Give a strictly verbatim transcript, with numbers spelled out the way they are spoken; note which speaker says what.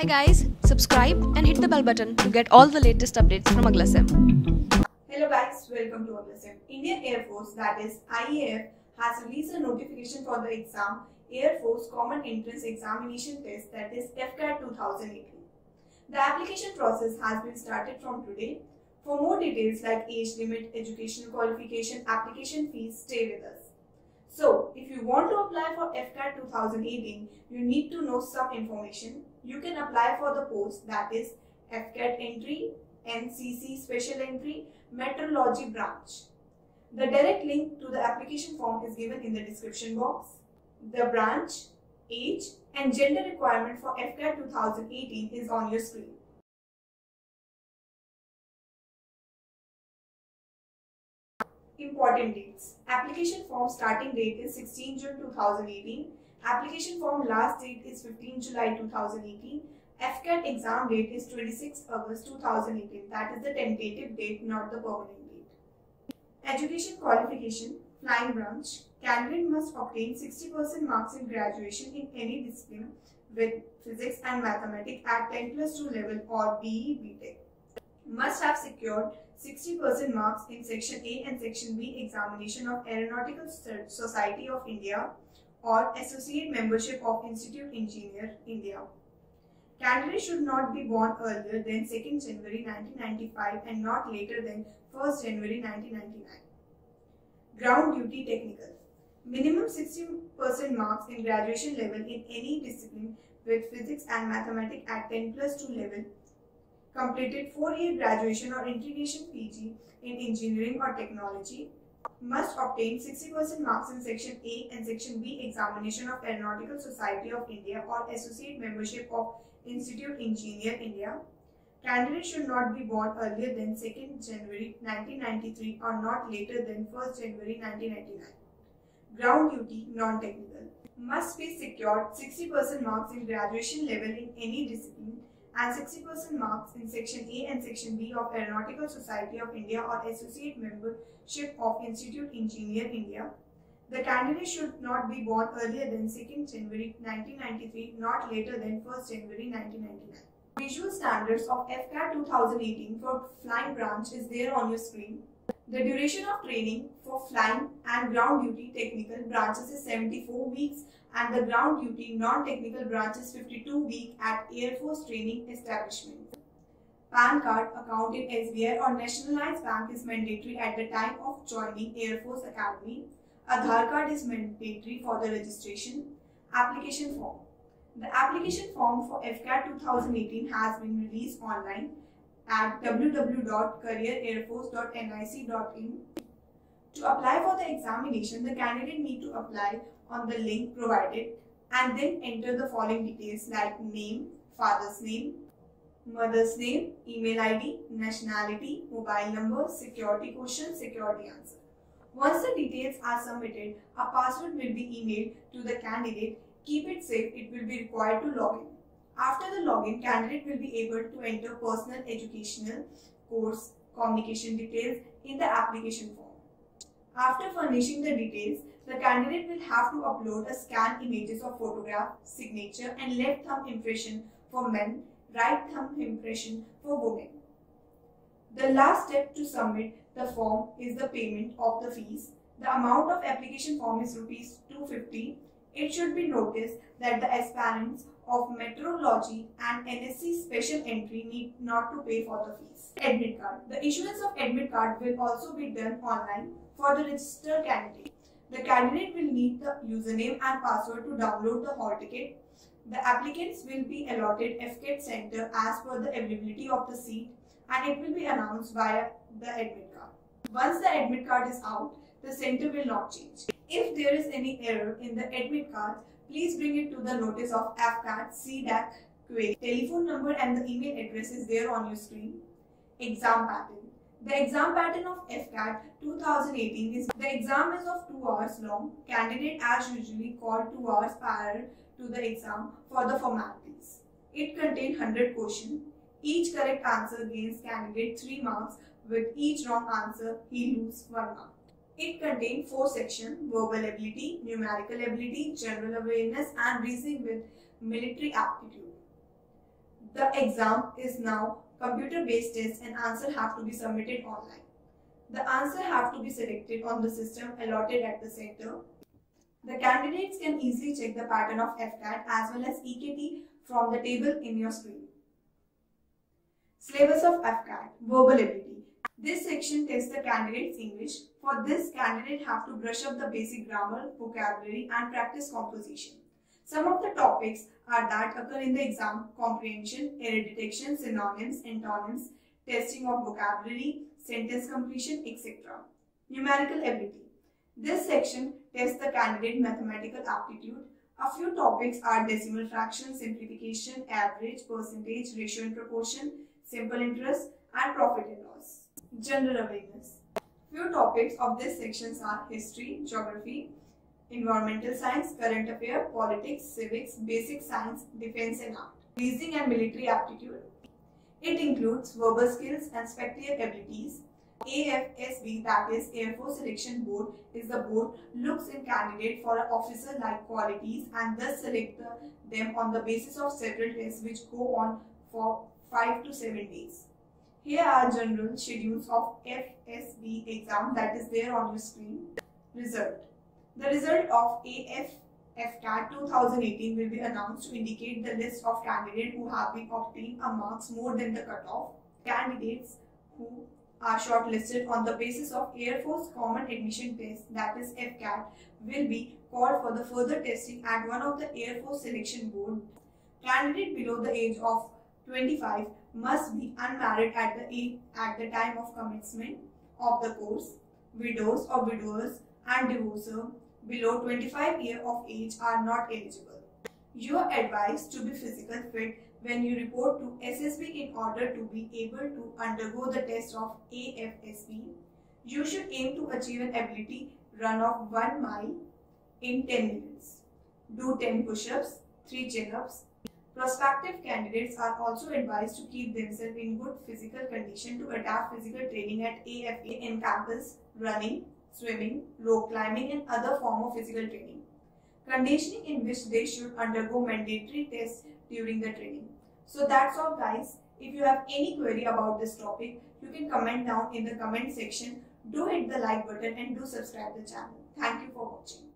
Speaker 1: Hi guys, subscribe and hit the bell button to get all the latest updates from AglaSem.
Speaker 2: Hello guys, welcome to AglaSem. Indian Air Force, that is I A F, has released a notification for the exam Air Force Common Entrance Examination Test, that is AFCAT two thousand eighteen. The application process has been started from today. For more details like age limit, educational qualification, application fees, stay with us. So, if you want to apply for AFCAT two thousand eighteen, you need to know some information. You can apply for the post, that is AFCAT entry, N C C special entry, meteorology branch. The direct link to the application form is given in the description box. The branch, age and gender requirement for AFCAT two thousand eighteen is on your screen. Important dates. Application form starting date is sixteenth June two thousand eighteen. Application form last date is fifteenth July two thousand eighteen. AFCAT exam date is twenty-sixth August two thousand eighteen. That is the tentative date, not the permanent date. Education qualification, flying branch. Candidate must obtain sixty percent marks in graduation in any discipline with physics and mathematics at ten plus two level or B E B Tech. Must have secured sixty percent marks in Section A and Section B examination of Aeronautical Society of India or Associate Membership of Institute Engineer India. Candidate should not be born earlier than second January nineteen ninety-five and not later than first January nineteen ninety-nine. Ground duty technical. Minimum sixty percent marks in graduation level in any discipline with physics and mathematics at ten plus two level. Completed four year graduation or integration P G in engineering or technology. Must obtain sixty percent marks in Section A and Section B examination of Aeronautical Society of India or Associate Membership of Institute Engineer India. Candidate should not be born earlier than second January nineteen ninety-three or not later than first January nineteen ninety-nine. Ground duty non-technical. Must be secured sixty percent marks in graduation level in any discipline and sixty percent marks in Section A and Section B of Aeronautical Society of India or Associate Membership of Institute Engineer India. The candidate should not be born earlier than second January nineteen ninety-three, not later than first January nineteen ninety-nine. Visual standards of AFCAT two thousand eighteen for flying branch is there on your screen. The duration of training for flying and ground duty technical branches is seventy-four weeks and the ground duty non-technical branch is fifty-two weeks at Air Force Training Establishment. PAN card account in S B I or nationalized bank is mandatory at the time of joining Air Force Academy. Aadhaar card is mandatory for the registration. Application form. The application form for AFCAT two thousand eighteen has been released online at w w w dot career air force dot n i c dot in. To apply for the examination, the candidate need to apply on the link provided and then enter the following details like name, father's name, mother's name, email I D, nationality, mobile number, security question, security answer. Once the details are submitted, a password will be emailed to the candidate. Keep it safe, it will be required to log in. After the login, candidate will be able to enter personal educational course communication details in the application form. After furnishing the details, the candidate will have to upload a scanned images of photograph, signature and left thumb impression for men, right thumb impression for women. The last step to submit the form is the payment of the fees. The amount of application form is rupees two hundred fifty. It should be noticed that the aspirants of meteorology and N S C special entry need not to pay for the fees. Admit card. The issuance of admit card will also be done online for the registered candidate. The candidate will need the username and password to download the hall ticket. The applicants will be allotted AFCAT center as per the availability of the seat and it will be announced via the admit card. Once the admit card is out, the center will not change. If there is any error in the admit card, please bring it to the notice of AFCAT C D A C query. Telephone number and the email address is there on your screen. Exam pattern. The exam pattern of AFCAT two thousand eighteen is the exam is of two hours long. Candidate as usually called two hours prior to the exam for the formalities. It contains one hundred questions. Each correct answer gains candidate three marks. With each wrong answer, he loses one mark. It contains four sections: verbal ability, numerical ability, general awareness, and reasoning with military aptitude. The exam is now computer-based test and answer have to be submitted online. The answer have to be selected on the system allotted at the center. The candidates can easily check the pattern of AFCAT as well as E K T from the table in your screen. Syllabus of AFCAT, verbal ability. This section tests the candidate's English. For this, candidate have to brush up the basic grammar, vocabulary and practice composition. Some of the topics are that occur in the exam: comprehension, error detection, synonyms, antonyms, testing of vocabulary, sentence completion, et cetera. Numerical ability. This section tests the candidate mathematical aptitude. A few topics are decimal fraction, simplification, average, percentage, ratio and proportion, simple interest, and profit and loss. General awareness. Few topics of this section are history, geography, environmental science, current affairs, politics, civics, basic science, defense and art. Reasoning and military aptitude. It includes verbal skills and spectator abilities. A F S B, that is Air Force Selection Board, is the board looks in candidate for an officer-like qualities and thus select the, them on the basis of several tests which go on for five to seven days. Here are general schedules of F S B exam that is there on your screen. Result. The result of A F AFCAT two thousand eighteen will be announced to indicate the list of candidates who have been obtained a marks more than the cutoff. Candidates who are shortlisted on the basis of Air Force Common Admission Test, that is AFCAT, will be called for the further testing at one of the Air Force Selection Board. Candidate below the age of twenty-five must be unmarried at the age, at the time of commencement of the course. Widows or widowers and divorcer below twenty-five years of age are not eligible. You are advised to be physically fit when you report to S S B in order to be able to undergo the test of A F S B. You should aim to achieve an ability run of one mile in ten minutes. Do ten push-ups, three chin-ups. Prospective candidates are also advised to keep themselves in good physical condition to adapt physical training at A F A in campus, running, swimming, rope climbing and other form of physical training. Conditioning in which they should undergo mandatory tests during the training. So that's all guys. If you have any query about this topic, you can comment down in the comment section. Do hit the like button and do subscribe the channel. Thank you for watching.